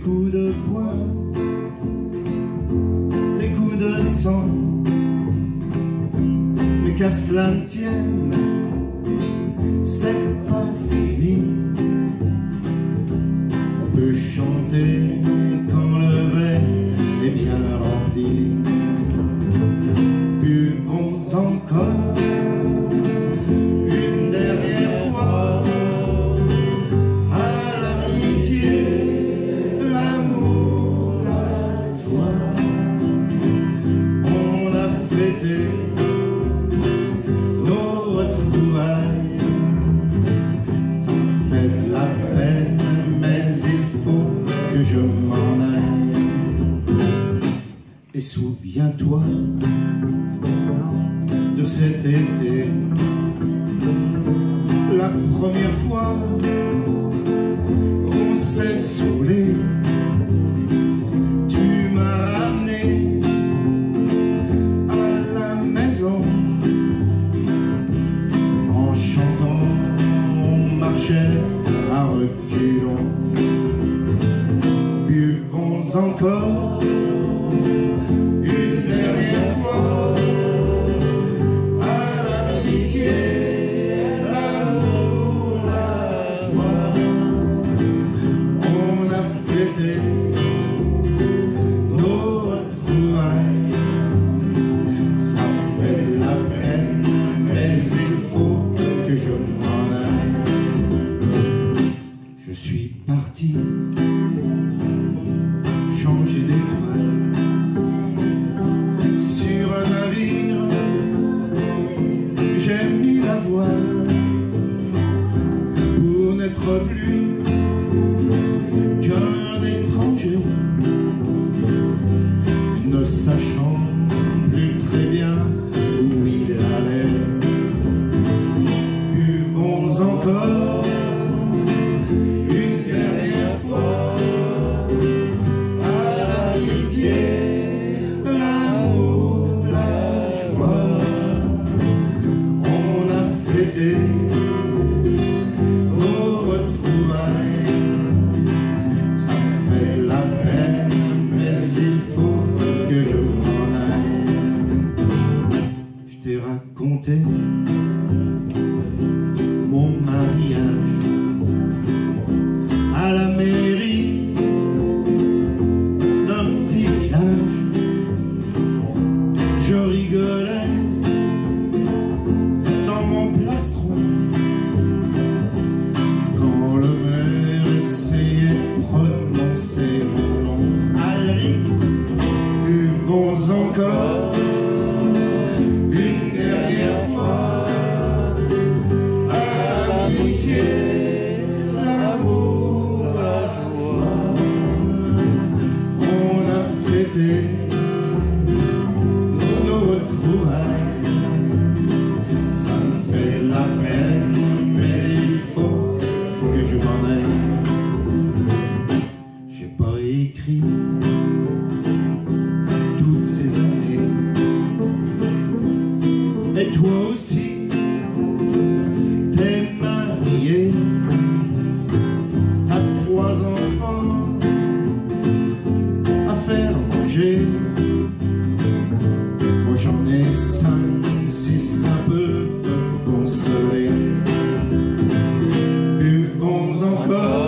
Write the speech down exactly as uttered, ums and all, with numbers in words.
coups de poing, des coups de sang, mais qu'à cela ne tienne, c'est pas fini. On peut chanter quand le verre est bien rempli. Buvons encore une dernière fois à l'amitié, l'amour, la joie. On a fêté nos retrouvailles, ça me fait de la peine, mais il faut que je m'en aille. Et souviens-toi de cet été, la première fois on s'est saoulé. Tu m'as amené à la maison en chantant, on marchait à reculons. Buvons encore une dernière fois à l'amitié, l'amour, la joie. On a fêté nos retrouvailles, ça me fait de la peine, mais il faut que je m'en aille. Je suis parti changer d'étoile sur un navire, j'ai mis la voile pour n'être plus qu'un étranger, ne sachant plus très bien où il allait. Buvons encore une dernière fois à l'amitié, l'amour, la joie. On a fêté nos retrouvailles, ça me fait de la peine, mais il faut que je m'en aille. Je t'ai raconté mon mariage à la mairie d'un petit village. Je rigolais dans mon plastron quand le maire essayait de prononcer mon nom. Alric, buvons encore une dernière fois à l'amitié, l'amour, la joie. On a fêté nos retrouvailles, ça me fait la peine, mais il faut que je m'en aille. J'ai pas écrit toutes ces années, et toi aussi t'es marié, t'as trois enfants à faire manger. Moi j'en ai cinq, six, un peu de consoler. Buvons encore